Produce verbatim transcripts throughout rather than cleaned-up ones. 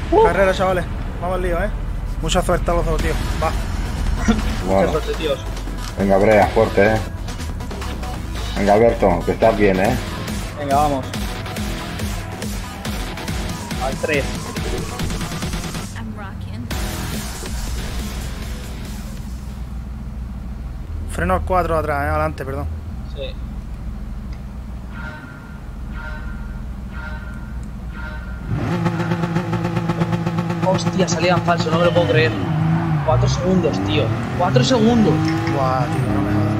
Uh. Carrera, chavales. Vamos al lío, ¿eh? Mucha suerte a los dos, tío. Va. Bueno. Mucha suerte, tíos. Venga, Brea, fuerte, ¿eh? Venga, Alberto, que estás bien, ¿eh? Venga, vamos. Al tres. Freno al cuatro atrás, ¿eh? Adelante, perdón. Sí. Hostia, salida en falso, no me lo puedo creer. Cuatro segundos, tío. Cuatro segundos. Guau, tío, no me jodas.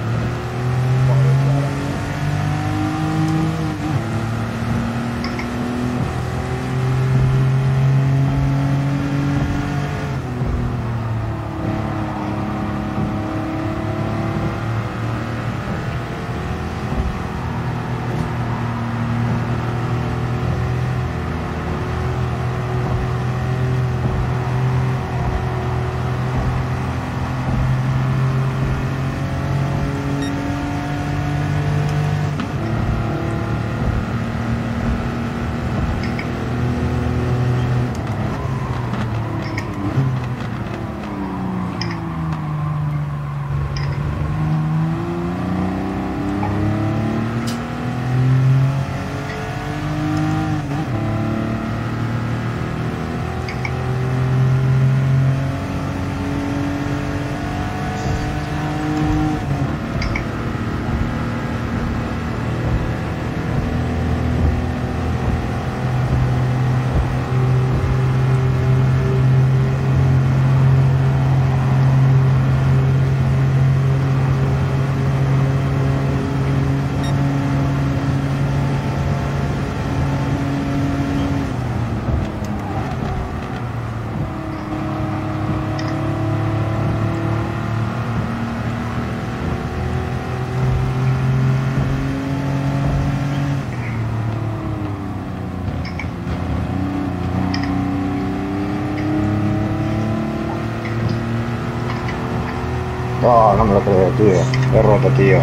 No, no me lo creo, tío. He roto, tío.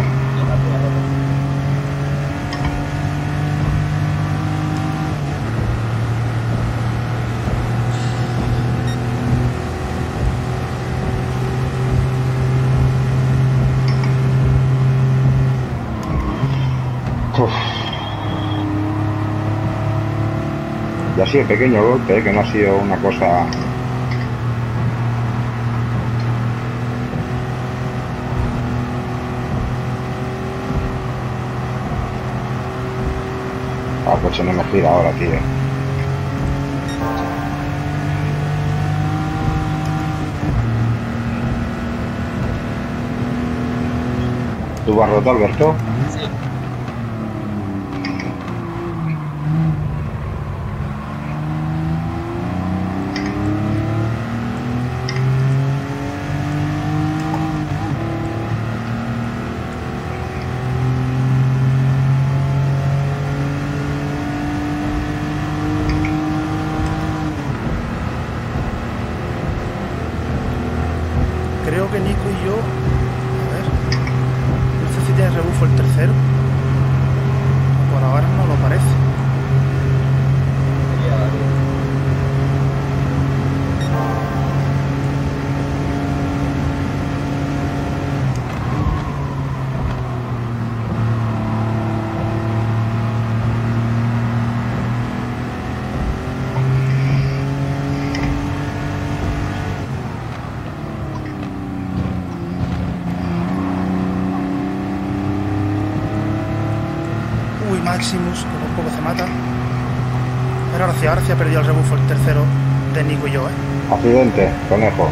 Uf. Y así el pequeño golpe, ¿eh? Que no ha sido una cosa... Ah, el coche no me gira ahora, tío. ¿Tú vas roto, Alberto? Sí. Creo que Nico y yo... A ver... No sé si tiene rebufo el tercero. Por ahora no lo parece. Maximus, que por poco se mata. Pero ahora sí, ahora sí ha perdido el rebufo el tercero de Nico y yo, ¿eh? Accidente, conejo.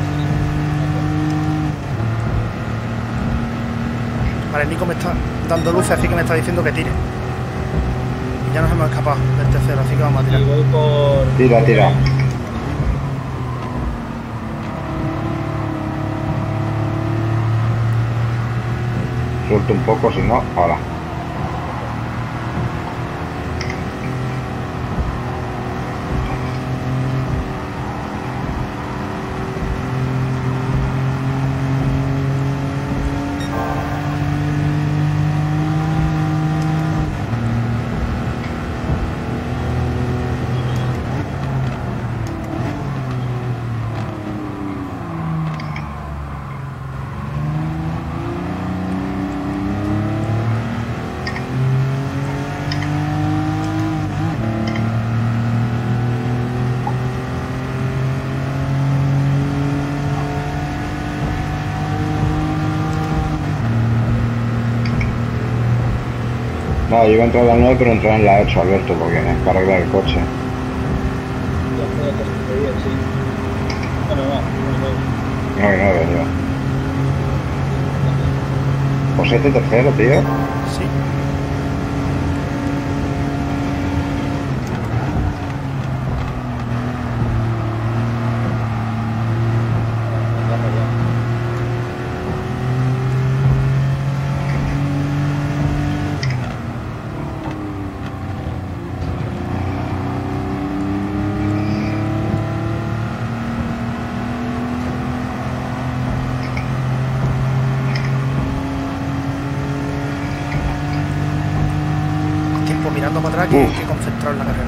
Vale, Nico me está dando luces, así que me está diciendo que tire. Y ya nos hemos escapado del tercero, así que vamos a tirar. Y voy por... Tira, tira. Suelto un poco, si no, ahora. No, yo iba a entrar a las nueve, pero entré en la ocho, Alberto, porque es para arreglar el coche. Ya fue bastante bien, sí. Bueno, no, no, no. nueve nueve, yo. Pues este tercero, tío. Sí. Tiempo mirando para atrás que, Uf. que concentrado en la carrera.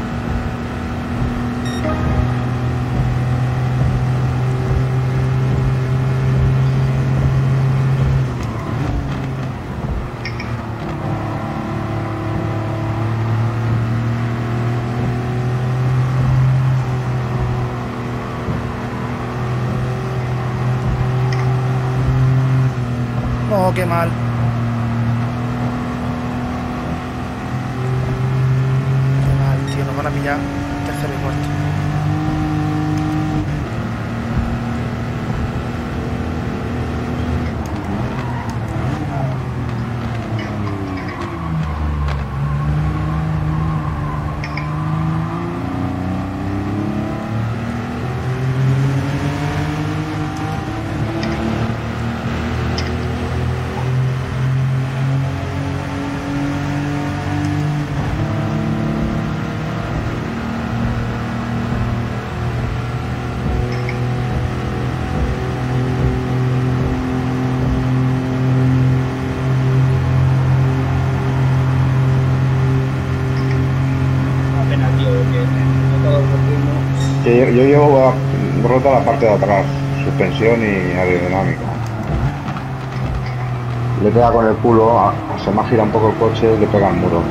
No, qué mal. Qué mal, tío. Nos van a pillar tercero y cuarto. Una pena, tío, porque no todo el ritmo. Que yo, yo llevo a- rota la parte de atrás, suspensión y aerodinámica. Le pega con el culo, a- se me gira un poco el coche y le pega al muro.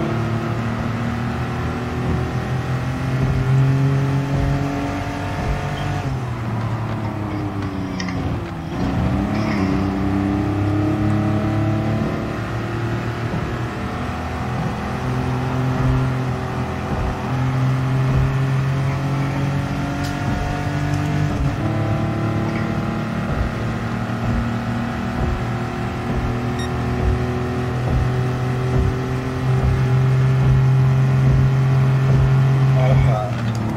Ahora,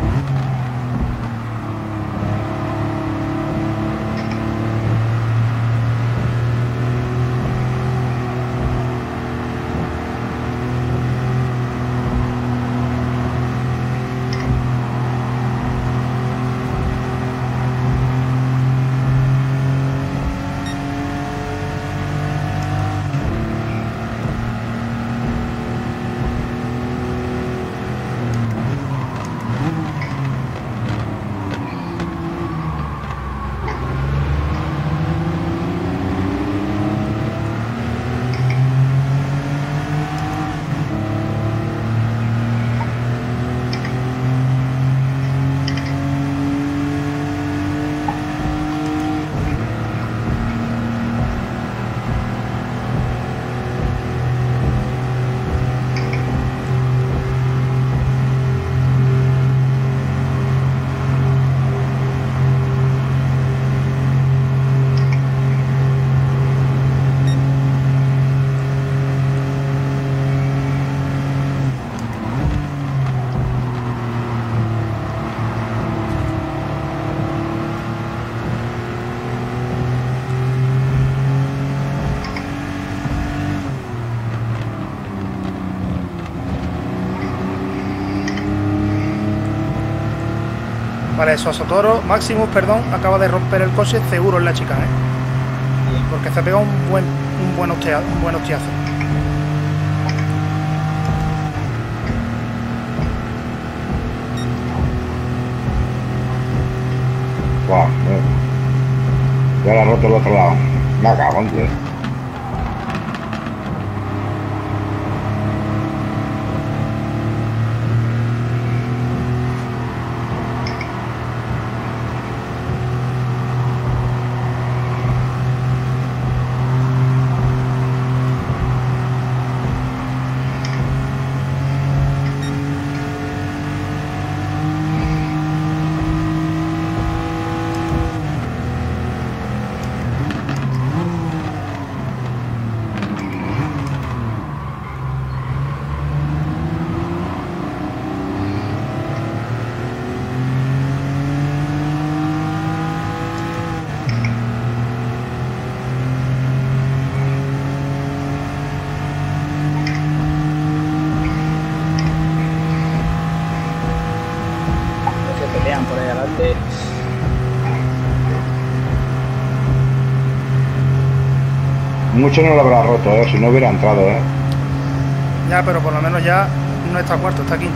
Vale, Sosotoro, Maximus, perdón, acaba de romper el coche seguro en la chicana, ¿eh? Porque se ha pegado un buen, un buen hostiazo, un buen hostiazo. Guau, eh. Ya la he roto el otro lado. Me cago en Dios. pelean por ahí adelante. Mucho no lo habrá roto, ¿eh? Si no hubiera entrado, ¿eh? Ya, pero por lo menos ya no está cuarto, está quinto.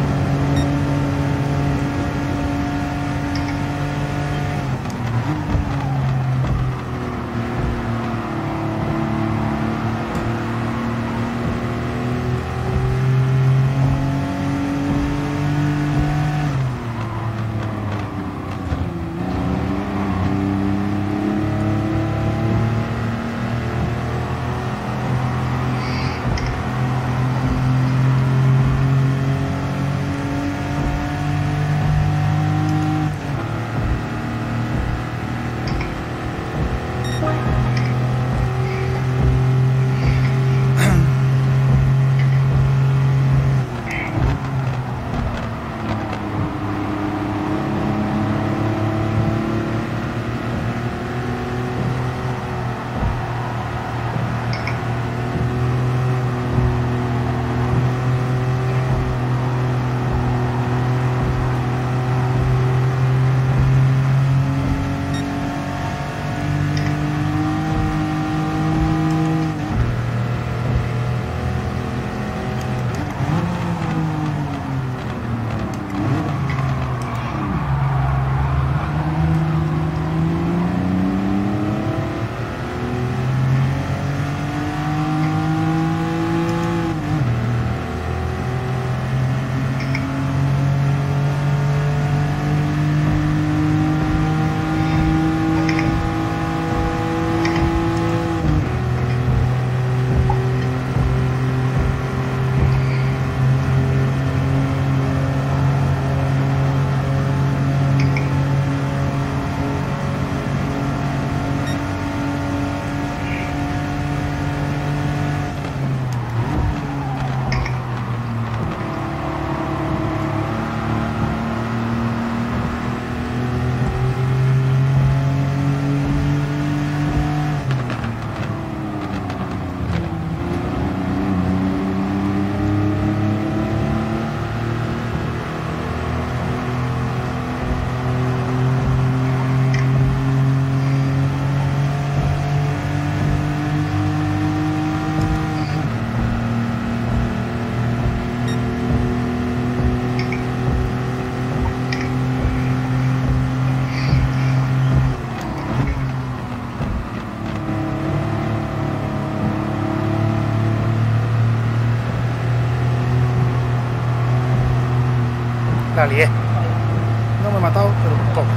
La lié. No me he matado, pero un poco.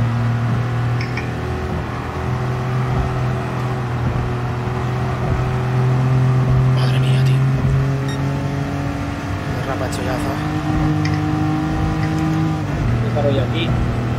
Madre mía, tío. Me rapa esto ya, ¿sabes? ¿Qué paro yo aquí?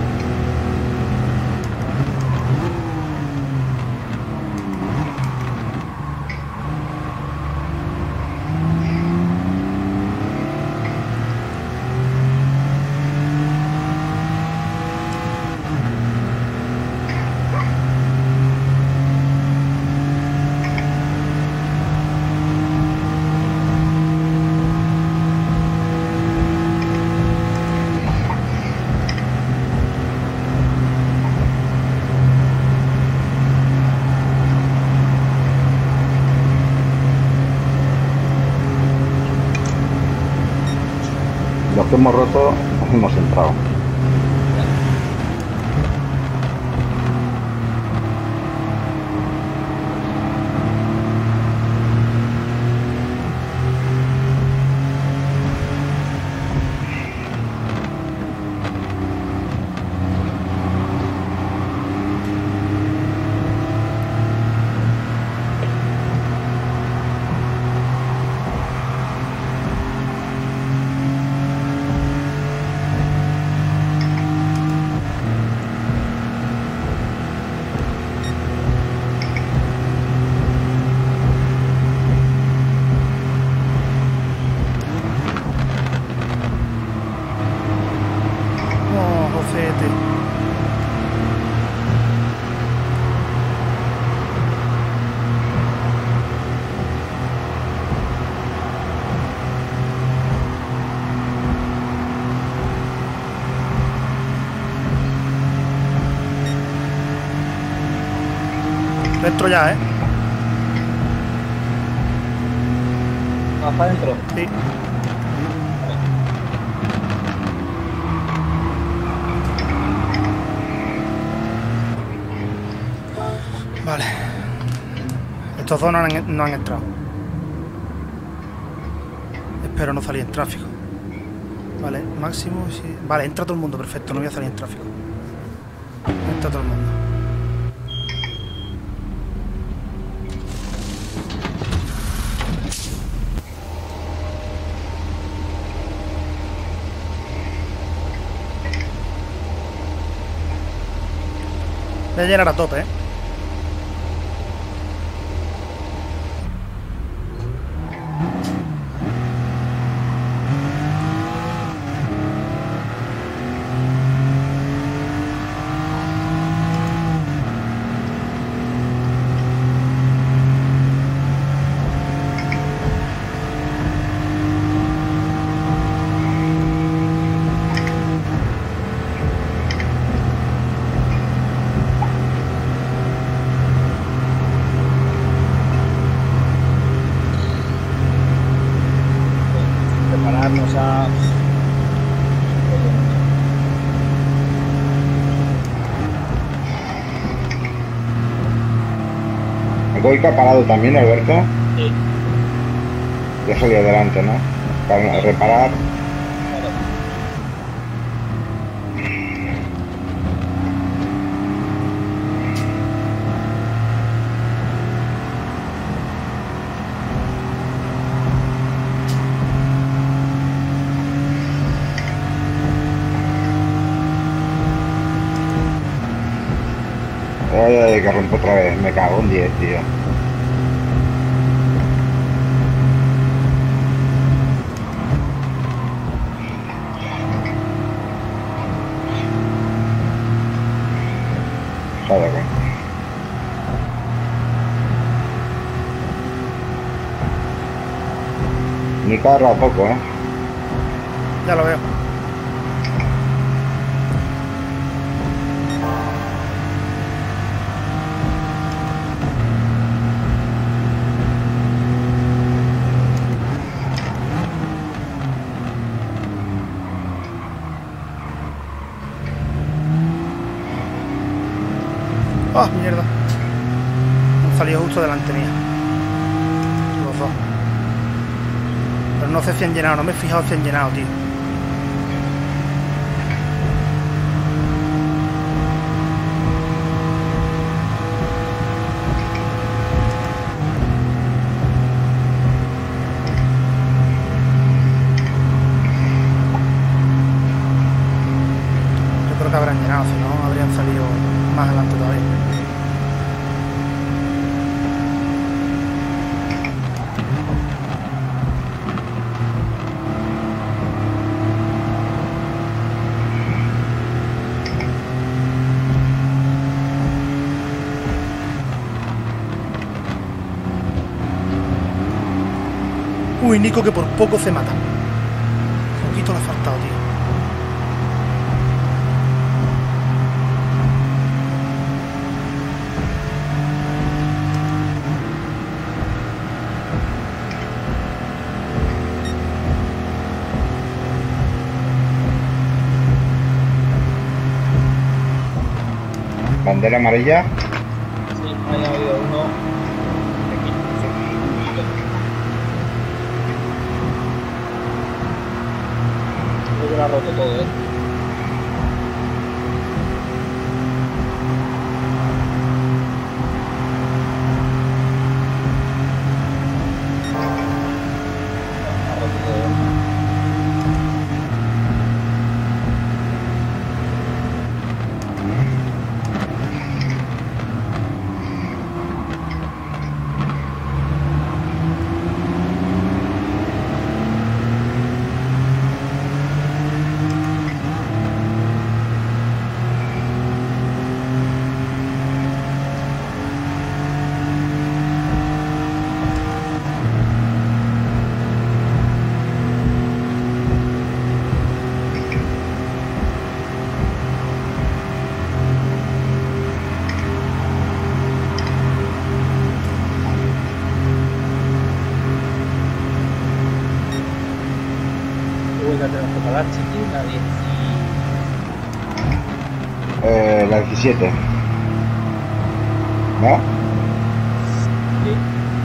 Los que hemos roto, hemos entrado. Dentro ya, ¿eh? ¿Vas para adentro? Sí. Vale. Estos dos no han, no han entrado. Espero no salir en tráfico. Vale, máximo. Sí. Vale, entra todo el mundo, perfecto. No voy a salir en tráfico. Entra todo el mundo. Voy a llenar a tope, ¿eh? Prepararnos a... El Goica ha parado también, Alberto. Sí. Ya salió adelante, ¿no? Para reparar. Ay, ay, que rompo otra vez. Me cago en diez, tío. Joder, mi carro a poco, ¿eh? Ya lo veo. ¡Ah, mierda! Han salido justo delante mía. Los dos. Pero no sé si han llenado, no me he fijado si han llenado, tío. Yo creo que habrán llenado, si no habrían salido más adelante todavía. Uy, Nico, que por poco se mata. Un poquito le ha faltado, tío. Bandera amarilla. Sí, ahí ha habido uno. Creo que lo ha roto todo, ¿eh? Ha roto todo. ¿verdad, chiqui? La diez. Eh, la diecisiete. ¿No? Sí.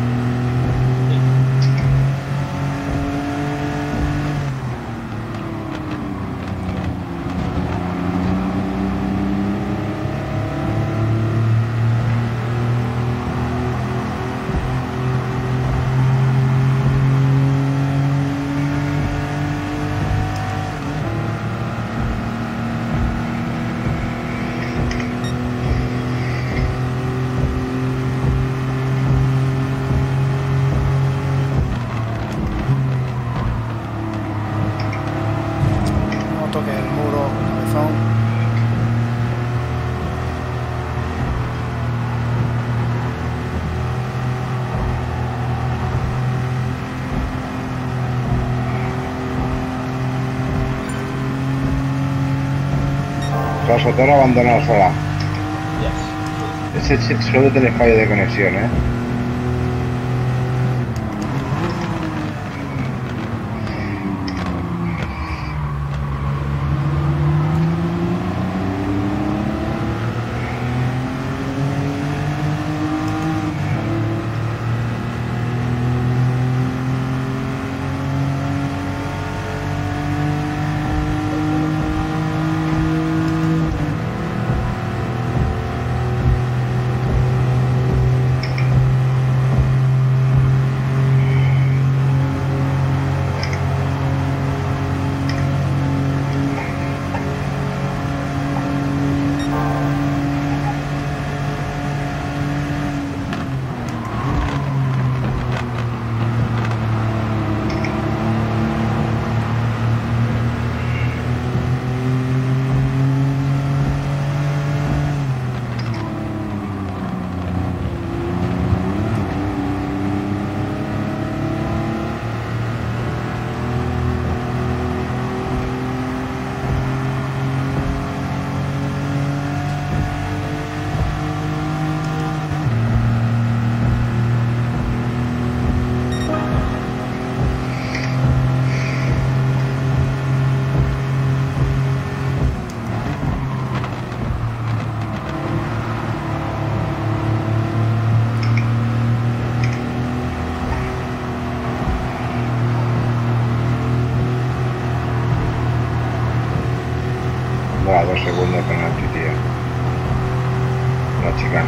No toques el muro, cabezón. La Sotoro abandonada sola. Yes. Ese chip suele tener fallo de conexión, ¿eh? Va, dos segundos penalti, tío. La chica.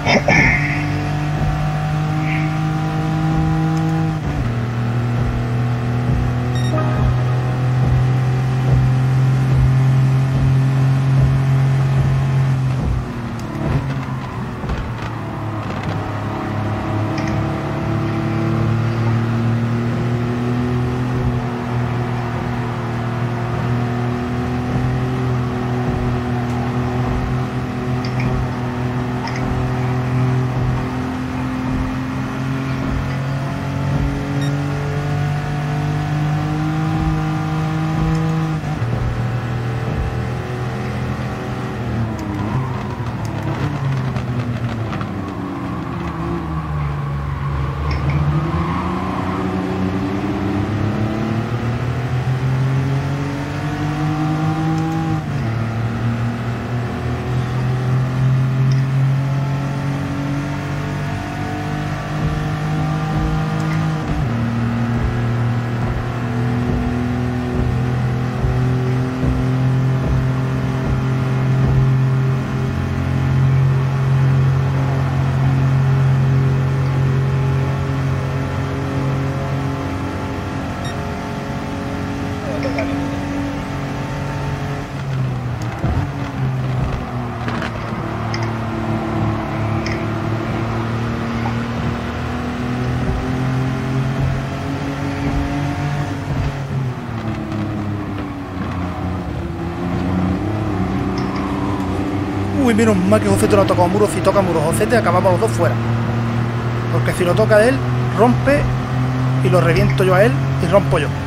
Uy, menos mal que José te lo ha tocado muro. Si toca muro José, te acabamos los dos fuera. Porque si lo toca de él, rompe y lo reviento yo a él y rompo yo.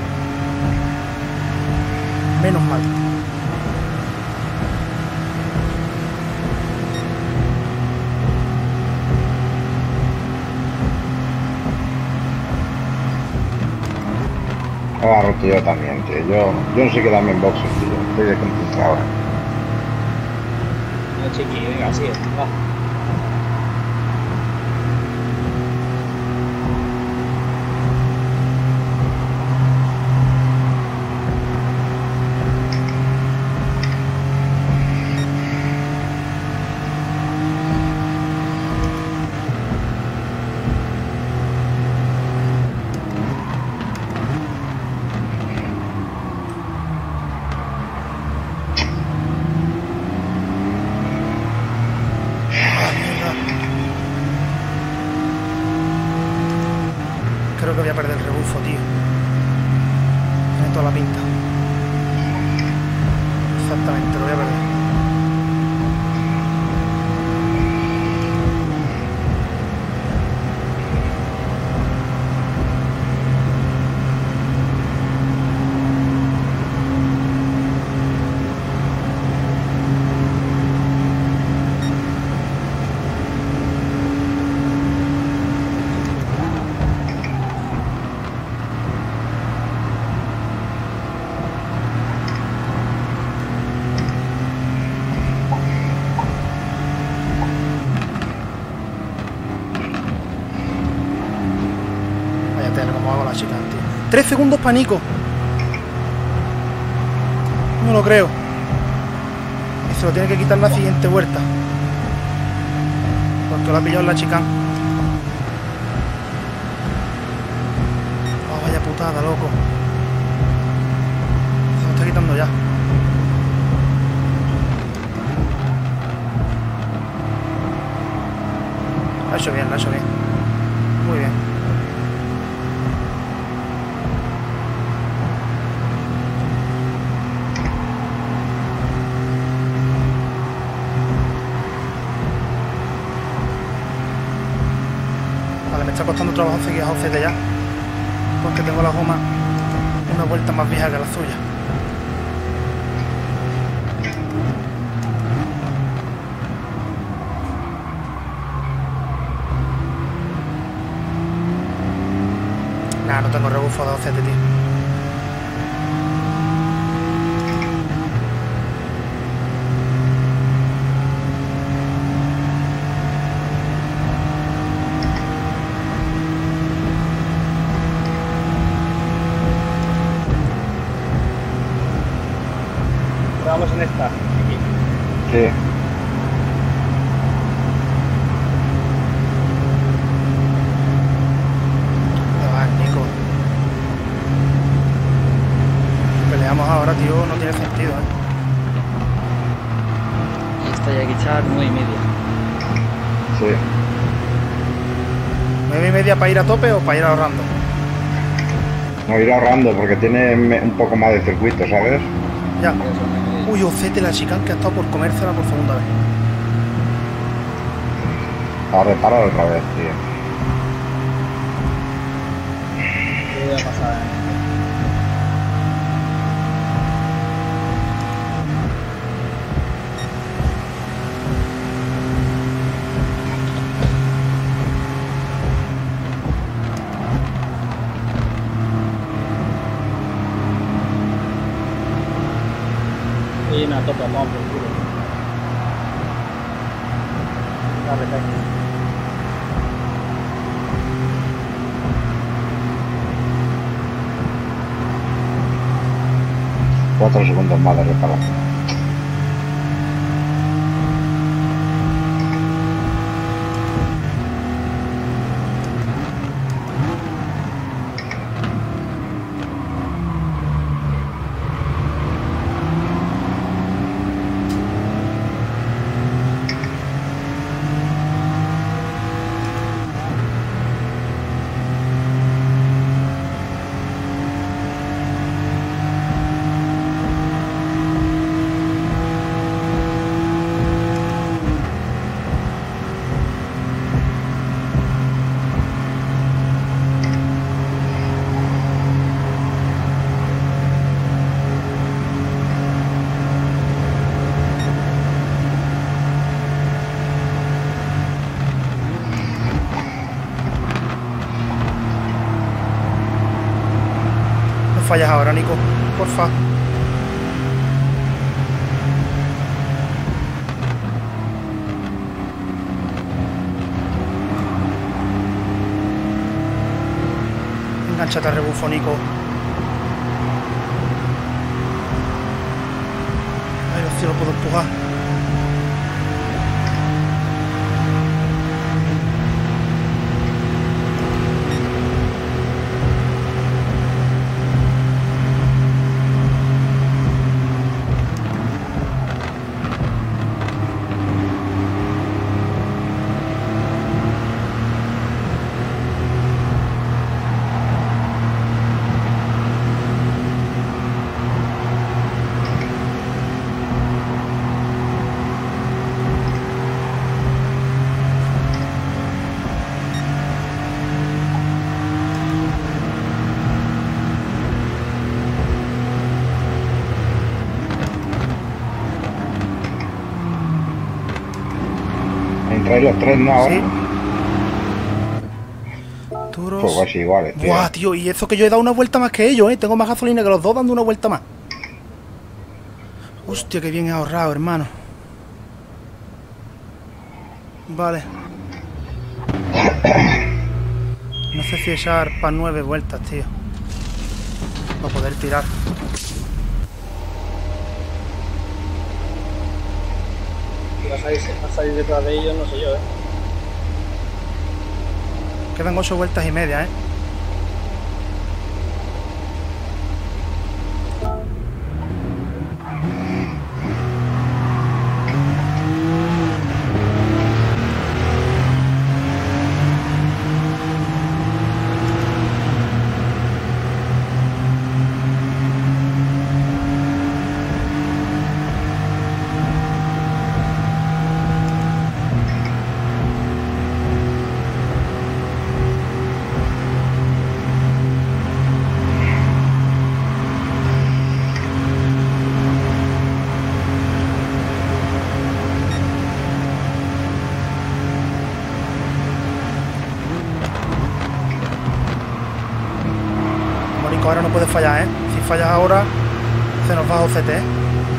Menos mal. Ahora roto yo también, tío. Yo, yo no sé quedarme en boxes, tío. Estoy desconcentrado. No, chiqui, venga, sigue, va. Creo que voy a perder el rebufo, tío. Tiene toda la pinta. Exactamente, lo voy a perder. Como hago la chica, tío. Tres segundos para Nico. No lo creo. Y se lo tiene que quitar la siguiente vuelta. Porque lo ha pillado en la chica. Oh, vaya putada, loco. Se lo está quitando ya. Lo ha hecho bien, lo ha hecho bien. Muy bien. Me está costando trabajo seguir a José de ya, porque tengo la goma una vuelta más vieja que la suya. Nah, no tengo rebufo de José, tío. Vamos en esta. Aquí. Sí. tío. ¿Nueve y media para ir a tope o para ir ahorrando? No, ir ahorrando porque tiene me- un poco más de circuito, ¿sabes? Ya. Uy, Ocete, la chicane que ha estado por comérsela por segunda vez. A reparar otra vez, tío. ¿Qué voy a pasar? eh? Y una topa, vamos por culo. Dale, caña. Cuatro segundos más de reparación. No fallas ahora, Nico. Porfa. Enganchate al rebufo, Nico. Ay, hostia, lo puedo empujar. Entráis los tres, ¿no? Ahora. Sí. Duros. Pues casi iguales, tío. Buah, tío, y eso que yo he dado una vuelta más que ellos, ¿eh? Tengo más gasolina que los dos dando una vuelta más. Hostia, qué bien he ahorrado, hermano. Vale. No sé si echar para nueve vueltas, tío. Para poder tirar. Si vas a ir, vas a ir detrás de ellos, no sé yo, eh. Quedan ocho vueltas y media, ¿eh? Morico, ahora no puedes fallar, ¿eh? Si fallas ahora, se nos va a O C T, ¿eh?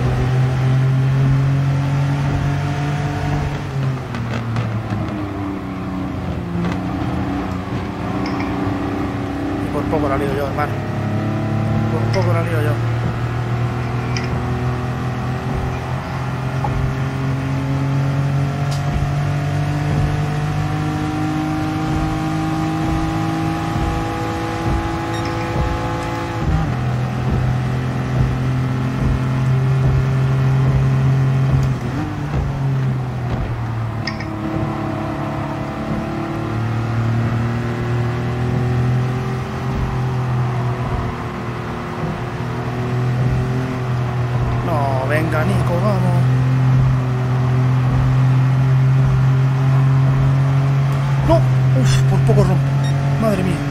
Y por poco la lío yo, hermano. Por poco la lío yo. No, uf, por poco rompo. Madre mía.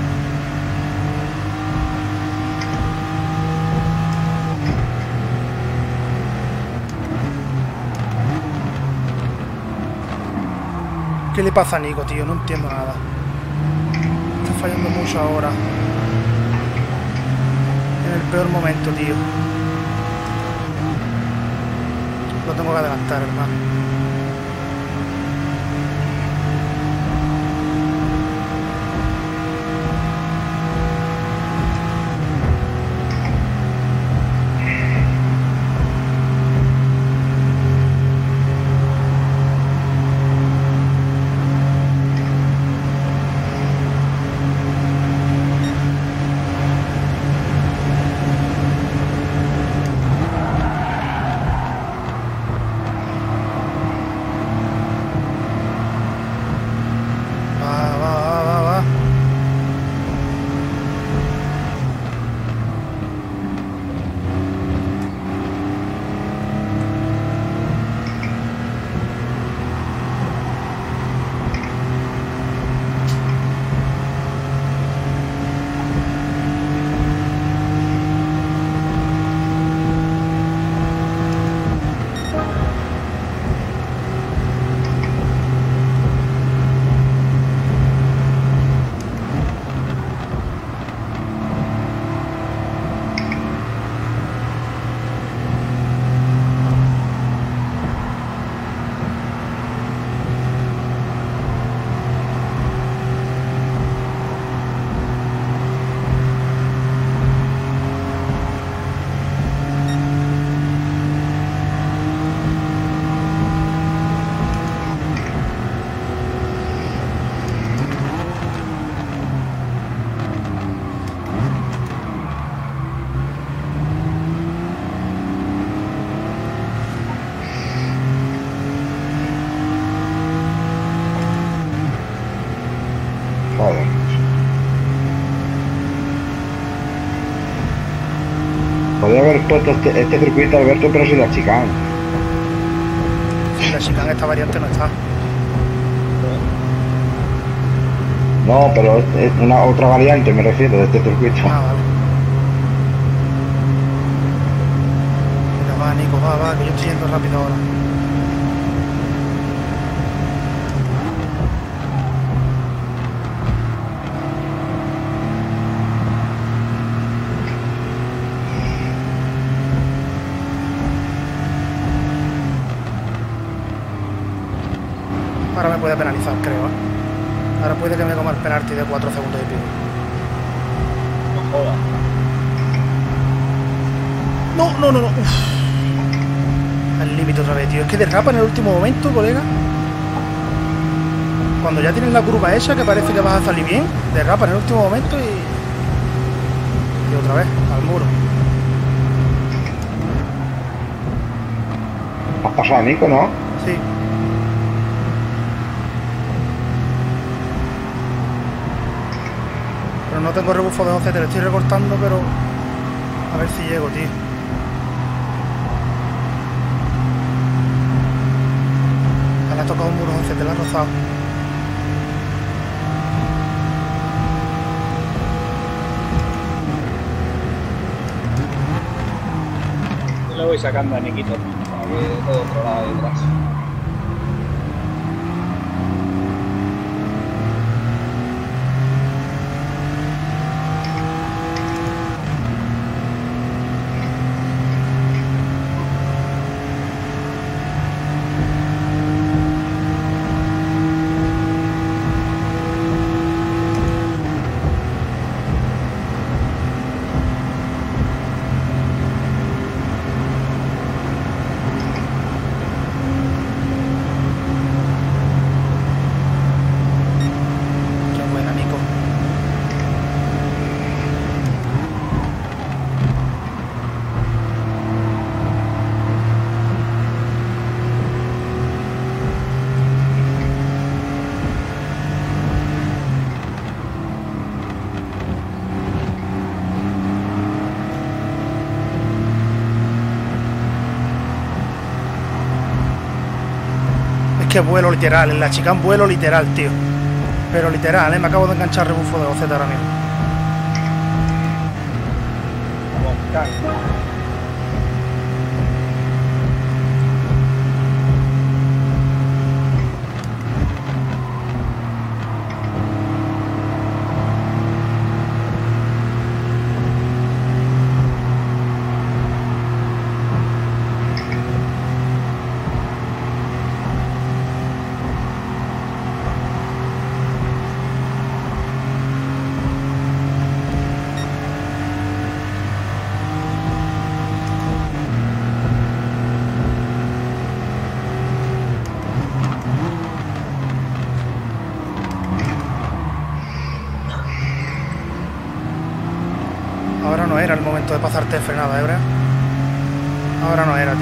¿Qué le pasa a Nico, tío? No entiendo nada. Está fallando mucho ahora. En el peor momento, tío. Lo tengo que adelantar, hermano. Joder. Podría haber puesto este, este circuito, Alberto, pero sin la chicane. Sin la chicane esta variante no está. No, pero es, es una otra variante, me refiero, de este circuito. Ah, vale. Mira, va, Nico, va, va, que yo estoy yendo rápido ahora. Ahora me puede penalizar, creo, ¿eh? Ahora puede que me coma el penalti de cuatro segundos y pico. No jodas. No, no, no, no. Uf. Al límite otra vez, tío. Es que derrapa en el último momento, colega. Cuando ya tienes la curva hecha, que parece que vas a salir bien, derrapa en el último momento y... Y otra vez, al muro. Has pasado a Nico, ¿no? Sí. Pero no tengo rebufo de once, te lo estoy recortando, pero... A ver si llego, tío. Le ha tocado un muro once, te lo ha rozado. Yo le voy sacando a Niquito para que todo otro lado de detrás. Que vuelo literal, en la chicane vuelo literal, tío. Pero literal, ¿eh? Me acabo de enganchar rebufo de O Z ahora mismo. Vamos, cago. Ahora no era el momento de pasarte de frenada, ¿eh, Brea? Ahora no era, tío.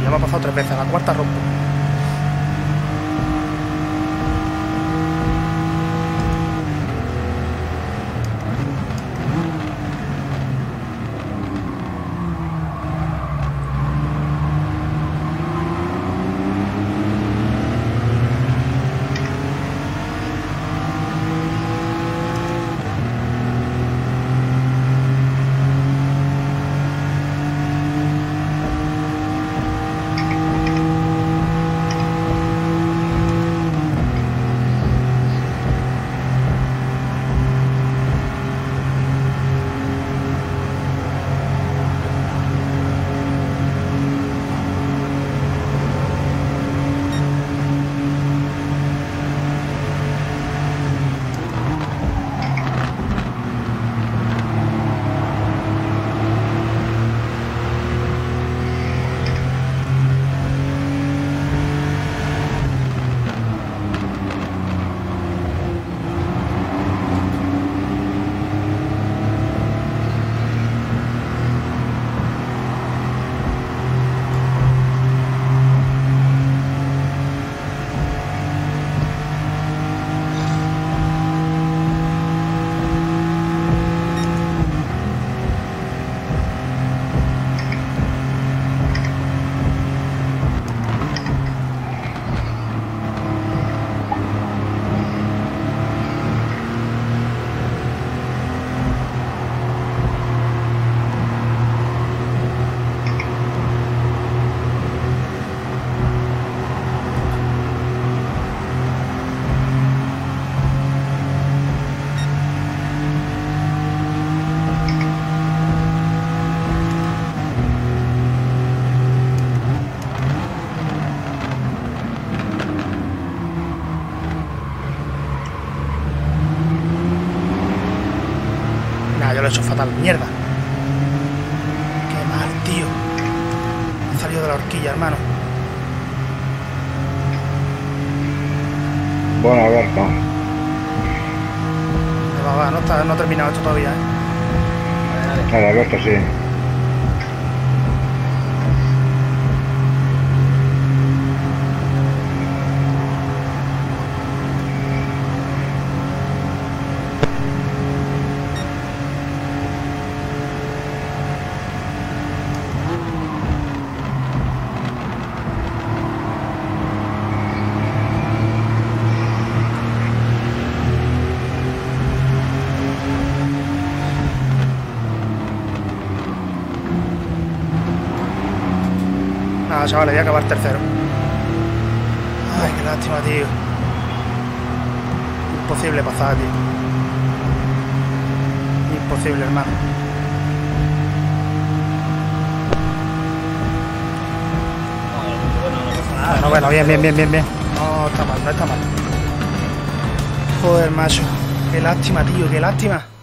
Ya me ha pasado tres veces, a la cuarta rompo. Yo lo he hecho fatal, mierda. Qué mal, tío. Me he salido de la horquilla, hermano. Bueno, Alberto. Va, va, no, está, no ha terminado esto todavía, ¿eh? Vale, dale. Vale, Alberto, sí. Nada, chavales, voy a acabar tercero. Ay, qué lástima, tío. Imposible pasar, tío. Imposible, hermano. Bueno, no pasa nada. Bueno, bueno, bien, bien, bien, bien, bien. No está mal, no está mal. Joder, macho. Qué lástima, tío, qué lástima.